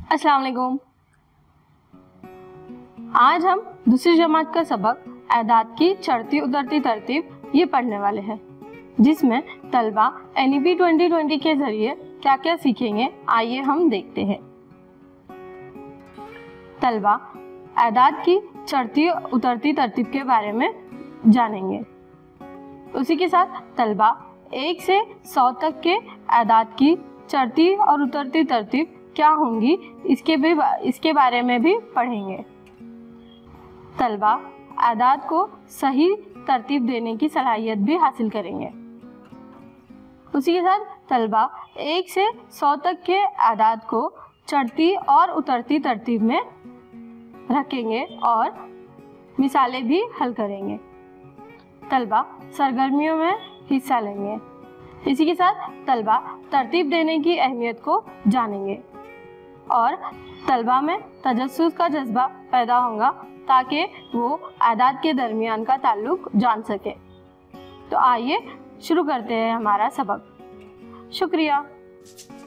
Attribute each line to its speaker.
Speaker 1: अस्सलाम वालेकुम। आज हम दूसरी जमात का सबक एदाद की चढ़ती उतरती तरतीब ये पढ़ने वाले हैं, जिसमें तलबा NEP 2020 के जरिए क्या क्या सीखेंगे आइए हम देखते हैं। तलबा एदाद की चढ़ती उतरती तरतीब के बारे में जानेंगे। उसी के साथ तलबा 1 से 100 तक के एदाद की चढ़ती और उतरती तरतीब क्या होंगी इसके बारे में भी पढ़ेंगे। तलबा एदाद को सही तरतीब देने की सलाहियत भी हासिल करेंगे। उसी के साथ तलबा 1 से 100 तक के एदाद को चढ़ती और उतरती तरतीब में रखेंगे और मिसालें भी हल करेंगे। तलबा सरगर्मियों में हिस्सा लेंगे। इसी के साथ तलबा तरतीब देने की अहमियत को जानेंगे और तलबा में तजस्सुस का जज्बा पैदा होगा ताकि वो एदाद के दरमियान का ताल्लुक जान सके। तो आइए शुरू करते हैं हमारा सबक। शुक्रिया।